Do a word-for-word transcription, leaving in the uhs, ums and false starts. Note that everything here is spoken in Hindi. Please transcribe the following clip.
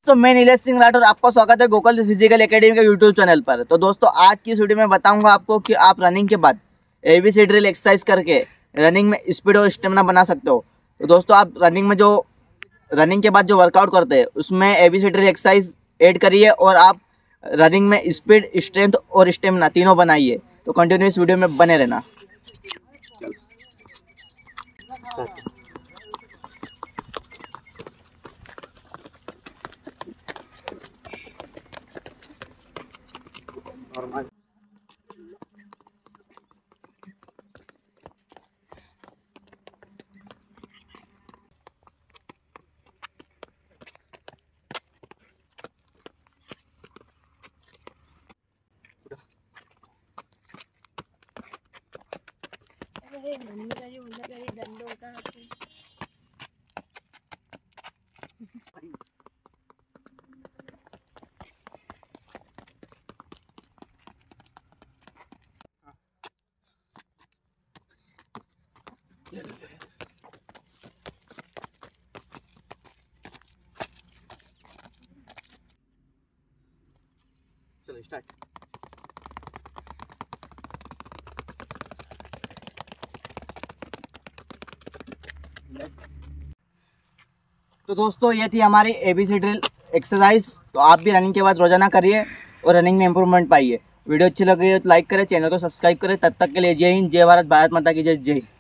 तो मैं नीलेश सिंह राठौर, आपका स्वागत है गोकुल फिजिकल एकेडमी के यूट्यूब चैनल पर। तो दोस्तों आज की इस वीडियो में बताऊंगा आपको कि आप रनिंग के बाद एबीसी ड्रिल एक्सरसाइज करके रनिंग में स्पीड और स्टेमिना बना सकते हो। तो दोस्तों आप रनिंग में जो रनिंग के बाद जो वर्कआउट करते हैं उसमें एबीसी ड्रिल एक्सरसाइज ऐड करिए और आप रनिंग में स्पीड, स्ट्रेंथ और स्टेमिना तीनों बनाइए। तो कंटिन्यू इस वीडियो में बने रहना। नॉर्मल चलो स्टार्ट। तो दोस्तों ये थी हमारी एबीसी ड्रिल एक्सरसाइज। तो आप भी रनिंग के बाद रोजाना करिए और रनिंग में इंप्रूवमेंट पाइए। वीडियो अच्छी लगी हो तो लाइक करें, चैनल को सब्सक्राइब करें। तब तक के लिए जय हिंद, जय भारत, भारत माता की जय। जय